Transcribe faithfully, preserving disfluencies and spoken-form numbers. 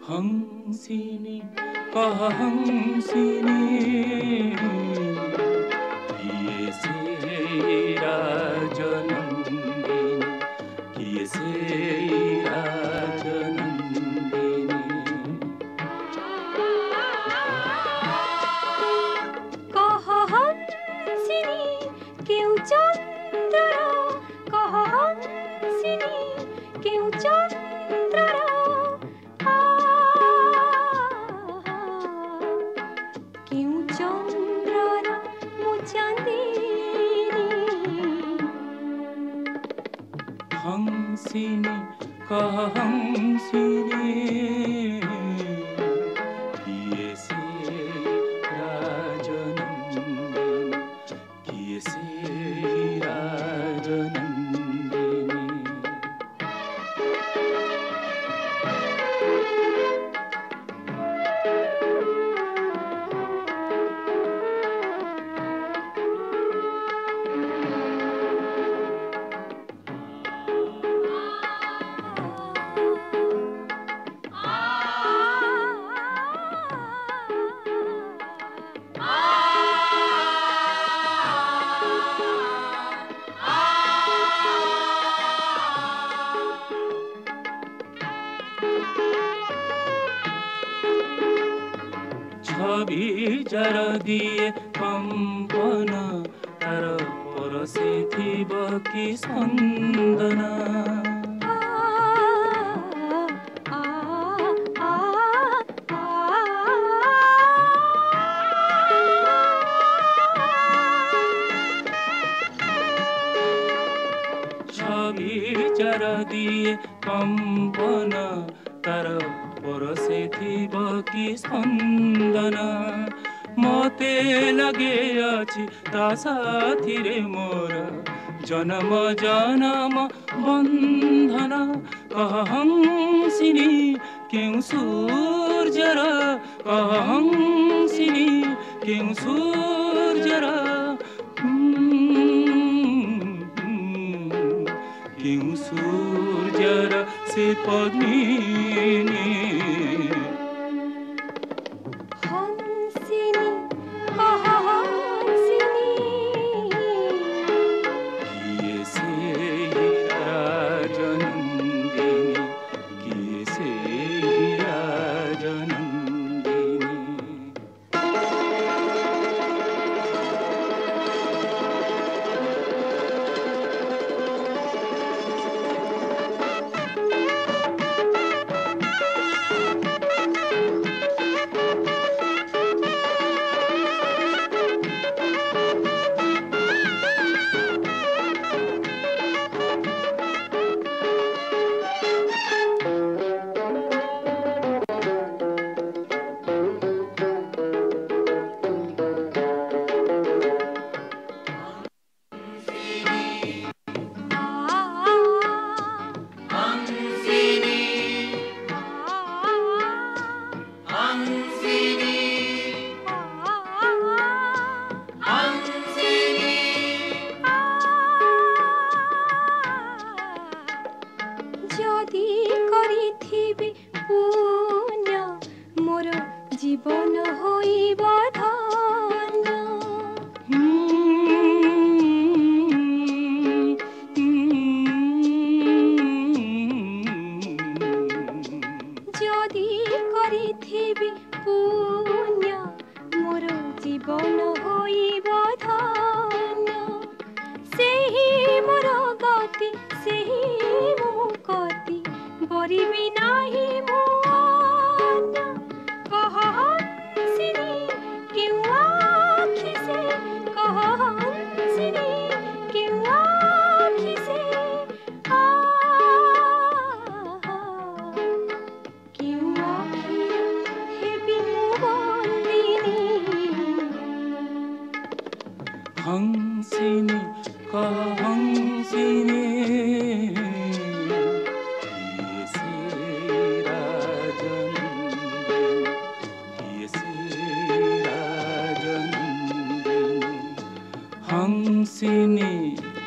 हंसिनी कह हंसिनी किए से राजनंदिनी किए से राजनंदिनी कह हंसिनी क्यों चंद्र कह हंसिनी क्यों चंद्र क्यों चंद्र मु चांदिनी हंसिनी कह हंसिनी किए से राजनंदिनी किए से राजनंदिनी छवि जर दिए कंपन तार परसे थिब कि स्पंदना छवि जर दिए कंपन तार परसे थिब कि स्पंदना मते लगे अछि ता साथी रे मोर जन्म जन्म बंधन कह हंसिनी क्यों सूर्यर कह हंसिनी क्यों सूर्यर क्यों सूर्यर से पद्मिनी हंसिनी कह हंसिनी किए से राजनंदिनी किए से राजनंदिनी जदि करिथिबि पुण्य मोर जीवन होइब धन्य जदि करिथिबि पुण्य मोर जीवन होइब धन्य सेहि मोर गति सेहि मो कति बरिबि नाही मो अन्य कह हंसिनी क्यों आँखि से कह हंसिनी क्यों आँखि से आ क्यों आँखि हेबि मो बंदिनी हंसिनी कह हंसिनी किए से राजनंदिनी किए से राजनंदिनी हंसिनी